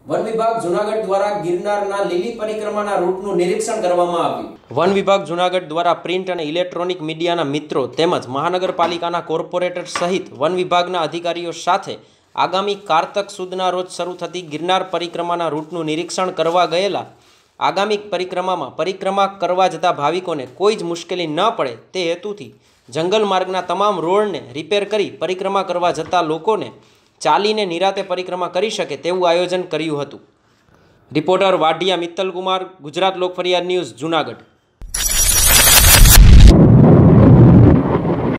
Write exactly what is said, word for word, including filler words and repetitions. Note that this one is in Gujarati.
વન વિભાગ જૂનાગઢ દ્વારા ગિરનારના લીલી પરિક્રમાના રૂટનું નિરીક્ષણ કરવામાં આવ્યું। વન વિભાગ જૂનાગઢ દ્વારા પ્રિન્ટ અને ઇલેક્ટ્રોનિક મીડિયાના મિત્રો તેમજ મહાનગરપાલિકાના કોર્પોરેટર સહિત વન વિભાગના અધિકારીઓ સાથે આગામી કારતક સુદના રોજ શરૂ થતી ગિરનાર પરિક્રમાના રૂટનું નિરીક્ષણ કરવા ગયેલા આગામી પરિક્રમામાં પરિક્રમા કરવા જતા ભાવિકોને કોઈ જ મુશ્કેલી ન પડે તે હેતુથી જંગલ માર્ગના તમામ રોડને રિપેર કરી પરિક્રમા કરવા જતા લોકોને ચાલીને નિરાતે પરિક્રમા કરી શકે તેવું આયોજન કર્યું હતું। Reporter Vadhiya Mittal Kumar, Gujarat Lok Fariyad news, Junagadh.